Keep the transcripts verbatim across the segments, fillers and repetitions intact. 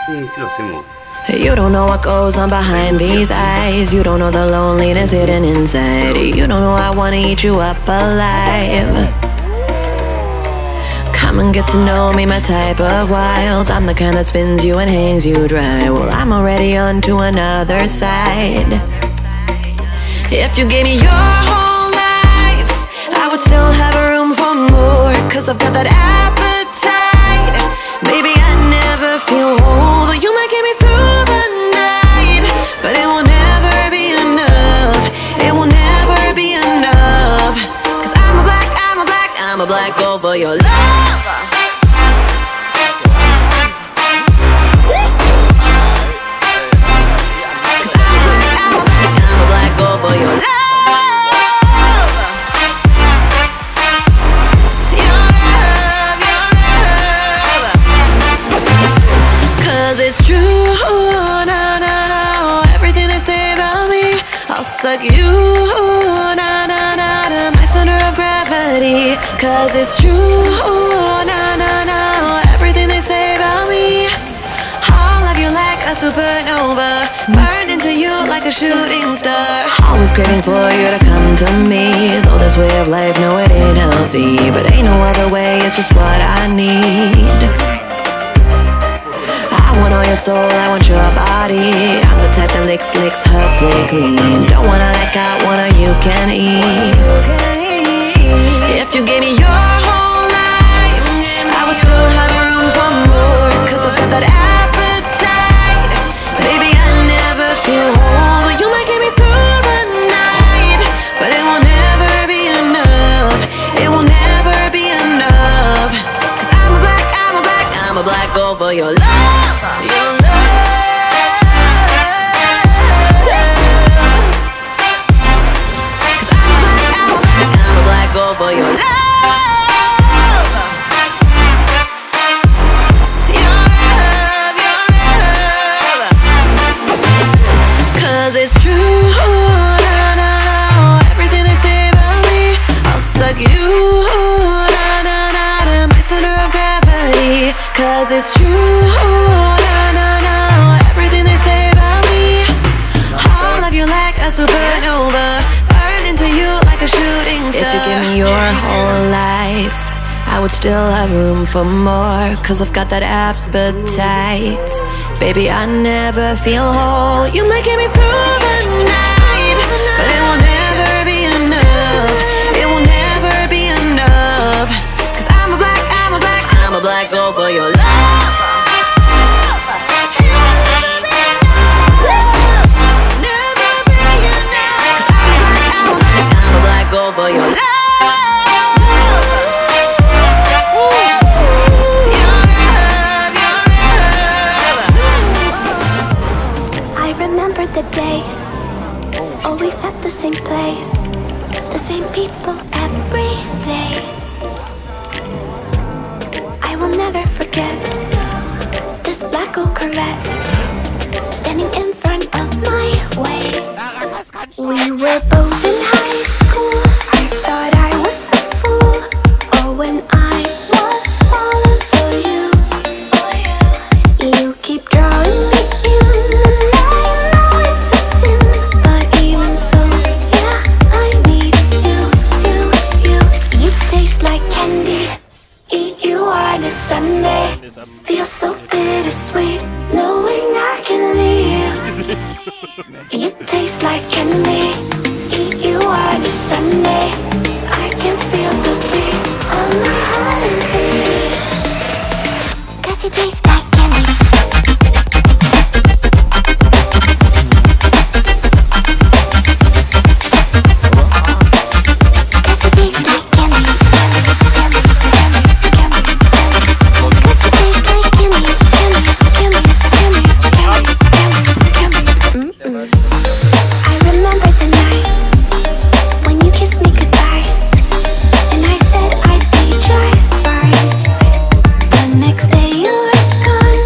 Sí, sí lo hacemos. You don't know what goes on behind these eyes. You don't know the loneliness hidden inside. You don't know I wanna eat you up alive. Come and get to know me, my type of wild. I'm the kind that spins you and hangs you dry. Well, I'm already on to another side. If you gave me your whole life, I would still have room for more. Cause I've got that appetite. Baby, I never feel whole. Though you might get me through the night, but it will never be enough. It will never be enough. Cause I'm a black, I'm a black, I'm a black girl for your love. Cause I'm a black, I'm a black, I'm a black girl for your love. It's true, no, no, no. Everything they say about me, I'll suck you, no, no, no, to my center of gravity. Cause it's true, no, no, no. Everything they say about me, I'll love you like a supernova, burned into you like a shooting star. Always craving for you to come to me. Though this way of life, no, it ain't healthy, but ain't no other way, it's just what I need. I want all your soul, I want your body. I'm the type that licks, licks her plate clean. Don't wanna like I wanna, you can eat. If you gave me your whole life, I would still have room for more. Cause I've got that appetite. Baby, I never feel whole. You might get me through the night, but it will never be enough. It will never be enough. Cause I'm a black, I'm a black, I'm a black girl for your love. Your love. Cause I'm a black, I'm a black, I'm a black girl for your love. Your love, your love. Cause it's true, no, no, no. Everything they say about me, I'll suck you, no, no, no, to my center of gravity. Cause it's true, no, no, no. Everything they say about me, I'll love you like a supernova, burn into you like a shooting star. If you give me your whole life, I would still have room for more. Cause I've got that appetite. Baby, I never feel whole. You might get me through the night, but it will never be enough. It will never be enough. Cause I'm a black, I'm a black, I'm a black girl for your love. For your love. I remember the days, always at the same place, the same people every day. I will never forget this black old Corvette standing in front of my way. We were both in high school. I thought I was a fool. Oh, when I was falling for you. You keep drawing me in, and I know it's a sin, but even so, yeah, I need you, you, you. You taste like candy, eat you on a Sunday. Feel so bittersweet, knowing I can leave. You taste like candy, eat you on a Sunday. I can feel the beat on my heart and ears. Cause you taste like candy. Cause you taste like candy. Candy, candy, candy, candy. Cause you taste like candy. Candy, candy, candy, candy, candy, candy. Mm-mm. I remember the night when you kissed me goodbye, and I said I'd be just fine. The next day you were gone.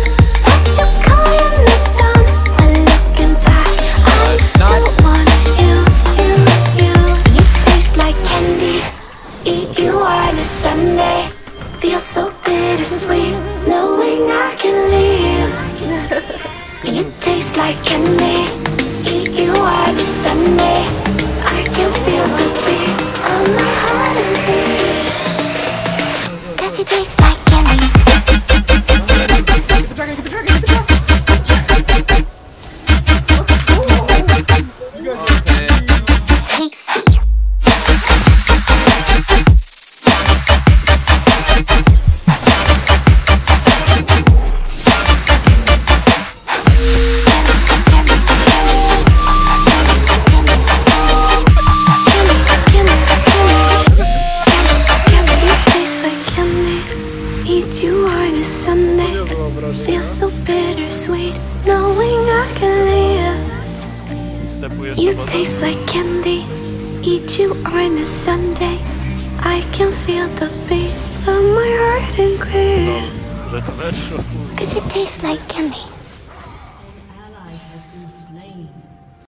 feels so bittersweet knowing I can live. Wstępujesz You do wodu? taste like candy, eat you on a Sunday. I can feel the beat of my heart increase. No, że to weszło. Cause it tastes like candy. Ally has been slain.